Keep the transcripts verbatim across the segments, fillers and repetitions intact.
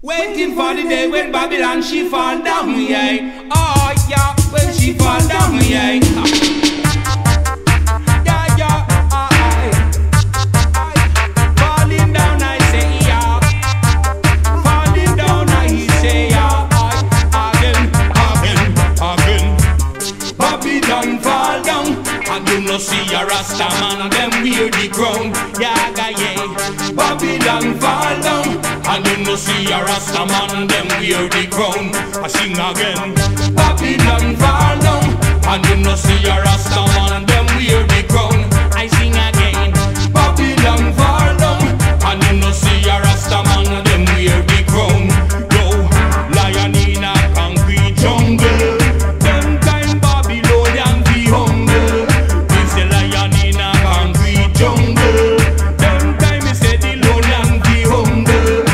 Waiting for the day when Babylon she fall down, yeah. Oh yeah, when she fall down, yeah. Yeah, yeah, I, I, falling down, I say, yeah. Falling down, I say, yeah. Again, again, again. Babylon fall down, and you no see a Rasta man, and them wear the crown, yeah, yeah. Babylon fall down, and you no see a Rasta man, them wear the crown. I sing again. Babylon fall down, and you no see a Rasta man, them wear the crown. I sing again. Babylon fall down, and you no see a Rasta man, them wear the crown. Yo, lion in a concrete jungle. Them kind Babylonian be humble. It's a lion in a concrete jungle. Them time me say the lowland be humble.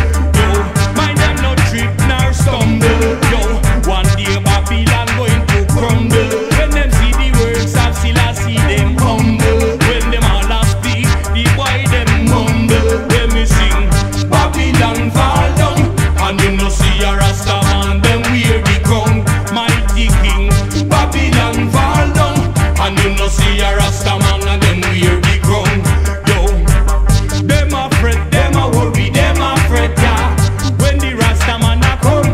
One day Babylon going to crumble. When them see the works of Selassie, them humble. When them all a speak, the boy them mumble. When me sing, Babylon fall down, and you no see a Rasta man, them wear the crown. Mighty king, Babylon fall down, and you no see a Rasta man, and them wear the crown. Yo, them a fret, them a worry, them a fret, yeah. When the Rasta man a come,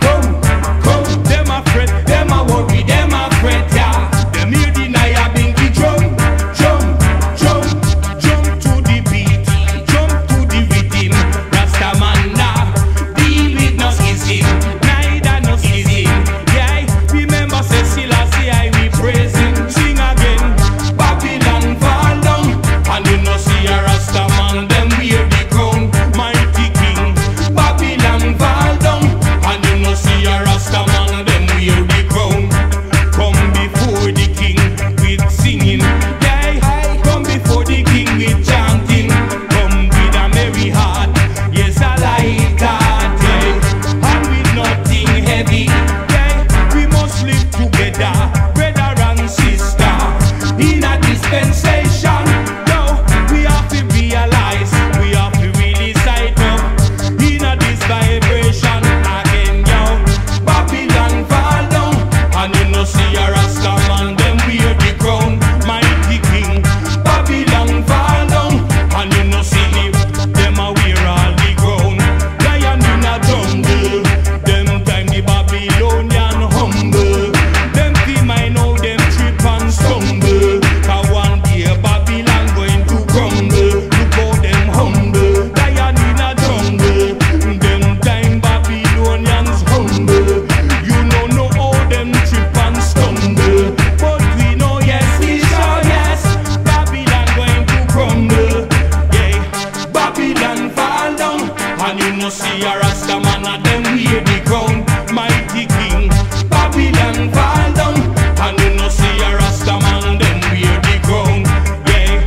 them a worry, them a fret, yeah. Them hear the naya bingy drum, jump, jump, jump to the beat, jump to the rhythm. Rasta man nah, deal with no schism, neither no schism. Yeah, remember say Selassie I we praise him. Sing again. Babylon fall down, and you no see a Rasta man, them wear the crown. Mighty king, Babylon fall down, and you no see a Rasta man, them wear the crown. Come before the king with singing, yeah. Come before the king with chanting. Come with a merry heart, yes I like that, yeah. And with nothing heavy, yeah. We must live together, brother and sister, in a dispensation. No, we have to realize, we have to really sight up in a this vibration again, yo. Babylon fall down, and you no see a Rasta man, them wear the crown. Mighty king, Babylon fall down, and you no see him, them a wear all the crown. Lion in a jungle, them time the Babylonian humble. Them feel I know them trip and stumble. Cause one day Babylon going to crumble. Look how them humble. Lion in a jungle, them time Babylonians humble. You know know how them trip and stumble, but we know yes, we sure yes, Babylon going to crumble. Yeah, Babylon fall down, and you no see a Rasta man, and them wear the crown. Mighty king, Babylon fall down, and you no see a Rasta man, them wear the crown. Yeah,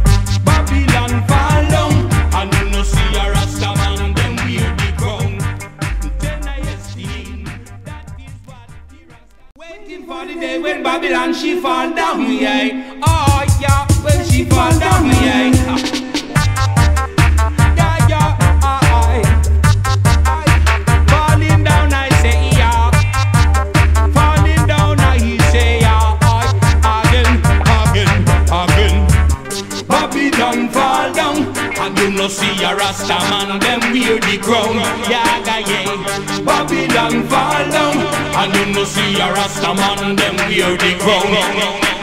Babylon fall down, and you no see a Rasta man, them wear the crown. Then I esteem that is what the Rasta. Waiting for the day when Babylon she fall down, yeah. Oh yeah, when she fall down, yeah. Yeah, yeah, I, I, falling down, I say, yeah. Falling down, I say, yeah. Again, again, again. Babylon fall down, and you no see a Rasta man, them wear the crown. Yeah, yeah. Babylon fall down, and you no see a Rasta man, them wear the crown.